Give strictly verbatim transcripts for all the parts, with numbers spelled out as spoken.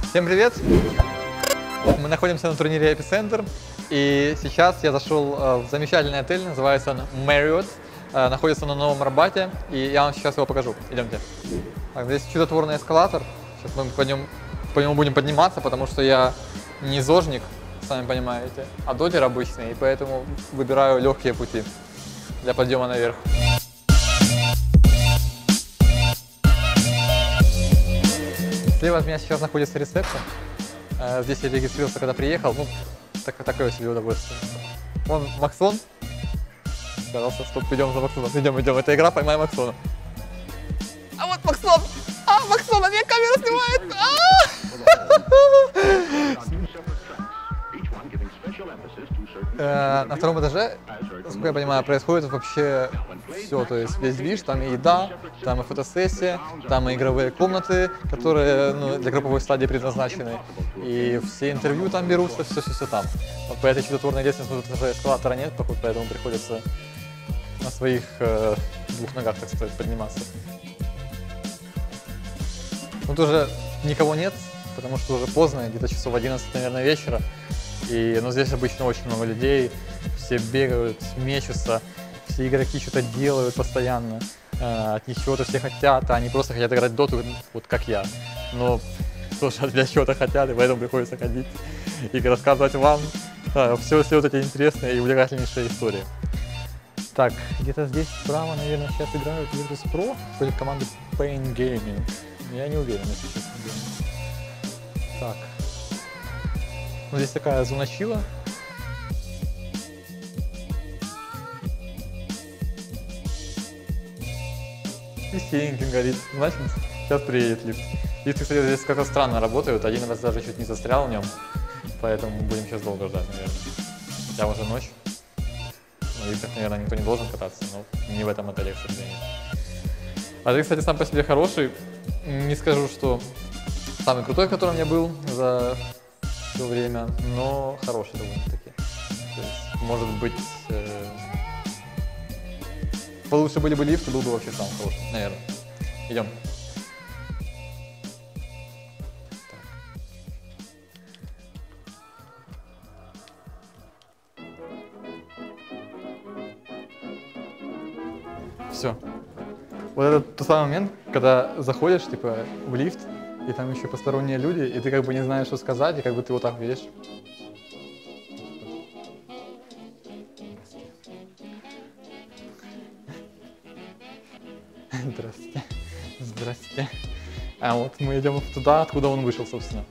Всем привет! Мы находимся на турнире Epicenter, и сейчас я зашел в замечательный отель, называется он Marriott, находится на Новом Арбате, и я вам сейчас его покажу. Идемте. Так, здесь чудотворный эскалатор, сейчас мы по нему, по нему будем подниматься, потому что я не зожник, сами понимаете, а дотер обычный, и поэтому выбираю легкие пути для подъема наверх. Слева от меня сейчас находится ресепшн. Здесь я регистрировался, когда приехал. Ну, так, такое себе удовольствие. Вон Максон. Пожалуйста, стоп, идем за Максоном. Идем, идем. Это игра «Поймай Максона». А вот Максон! А, Максон, а меня камера снимает! На втором этаже, насколько я понимаю, происходит вообще все, то есть весь движ, там и еда, там и фотосессия, там и игровые комнаты, которые ну, для групповой стадии предназначены, и все интервью там берутся, все-все-все там. Вот по этой чудотворной лестнице тут уже эскалатора нет, поэтому приходится на своих э, двух ногах, так сказать, подниматься. Тут уже никого нет, потому что уже поздно, где-то часов одиннадцать, наверное, вечера. И, ну, здесь обычно очень много людей, все бегают, мечутся, все игроки что-то делают постоянно, э, от них чего-то все хотят, а они просто хотят играть доту, вот как я. Но тоже от меня чего-то хотят, и поэтому приходится ходить и рассказывать вам э, все, все вот эти интересные и увлекательнейшие истории. Так, где-то здесь справа, наверное, сейчас играют Virtus.pro против команды Pain Gaming. Я не уверен, если честно. Так. Ну, здесь такая зона чила. И синеньким горит. Значит, сейчас приедет лифт. Лифты, кстати, здесь как-то странно работают. Один раз даже чуть не застрял в нем. Поэтому будем сейчас долго ждать, наверное. Хотя уже ночь. На лифтах, наверное, никто не должен кататься, но не в этом отеле, к сожалению. Отель, кстати, сам по себе хороший. Не скажу, что самый крутой, в котором я был за все время, но хороший довольно-таки. То есть, может быть, э, получше были бы лифты, был бы вообще самый хороший, наверное. Идем. Все. Вот это тот самый момент, когда заходишь, типа, в лифт, и там еще посторонние люди, и ты как бы не знаешь, что сказать, и как бы ты вот так видишь. Здрасте. Здрасте. А вот мы идем туда, откуда он вышел, собственно.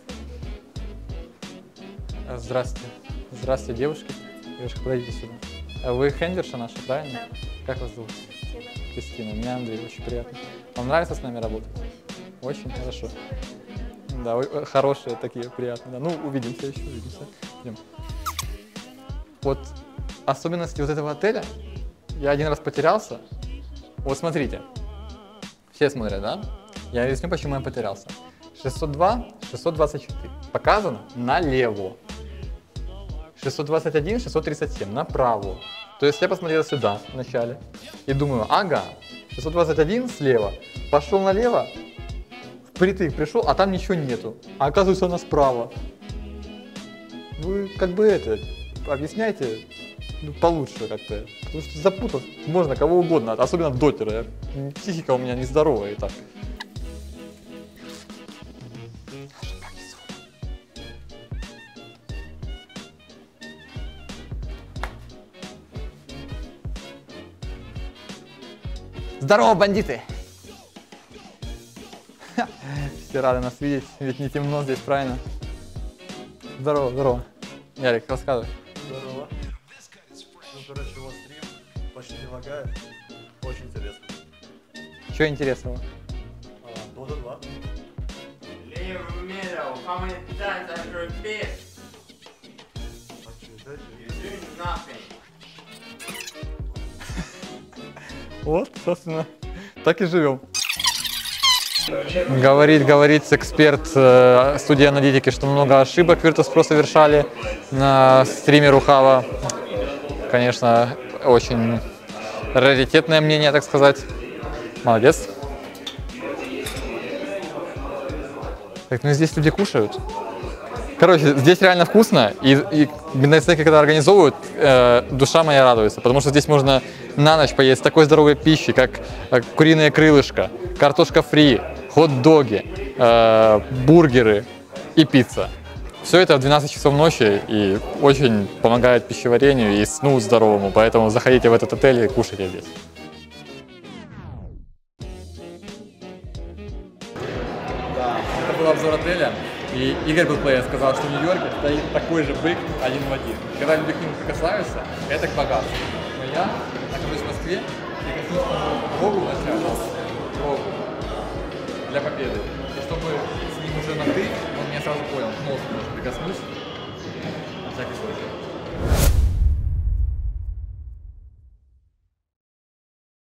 Здрасте. Здрасте, девушки. Девушка, подойдите сюда. А вы хендерша наша, правильно? Да. Как вас зовут? Кристина. Кристина. Меня Андрей, очень приятно. Вам нравится с нами работать? Очень хорошо. Да, хорошие такие, приятные. Да. Ну, увидимся еще, увидимся. Идем. Вот особенности вот этого отеля. Я один раз потерялся. Вот смотрите. Все смотрят, да? Я объясню, почему я потерялся. шестьсот два, шестьсот двадцать четыре. Показано налево. шестьсот двадцать один, шестьсот тридцать семь направо. То есть я посмотрел сюда вначале и думаю, ага, шестьсот двадцать один слева. Пошел налево. Впритык пришел, а там ничего нету. А оказывается, она справа. Вы как бы это, объясняйте ну, получше как-то. Потому что запутать можно кого угодно, особенно дотера. Психика у меня нездоровая и так. Здорово, бандиты! Все рады нас видеть, ведь не темно здесь, правильно? Здорово, здорово. Ярик, рассказывай. Здорово. Ну, короче, у вас стрим почти не лагает. Очень интересно. Что интересного? Дота два. How many times I repeat? You're doing nothing. Вот, собственно, так и живем. Говорит, говорит эксперт э, студии аналитики, что много ошибок Virtus.pro совершали на стриме Рухава. Конечно, очень раритетное мнение, так сказать. Молодец. Так, ну здесь люди кушают. Короче, здесь реально вкусно, и, и midnight-снеки, когда организовывают, э, душа моя радуется, потому что здесь можно на ночь поесть такой здоровой пищи, как э, куриное крылышко, картошка фри, хот-доги, э, бургеры и пицца. Все это в двенадцать часов ночи и очень помогает пищеварению и сну здоровому, поэтому заходите в этот отель и кушайте здесь. Да, это был обзор отеля. И Игорь Билплеер сказал, что в Нью-Йорке стоит такой же бык один в один. Когда люди к нему прикасаются, это к богатству. Но я нахожусь в Москве и коснусь Богу вначале, Богу, для победы. И чтобы с ним уже на «ты», он меня сразу понял, к носу даже прикоснусь.